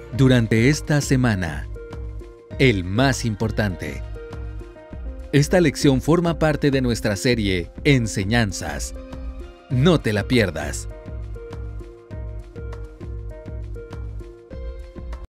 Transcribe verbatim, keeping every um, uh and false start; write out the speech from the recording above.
Durante esta semana, el más importante. Esta lección forma parte de nuestra serie Enseñanzas. No te la pierdas.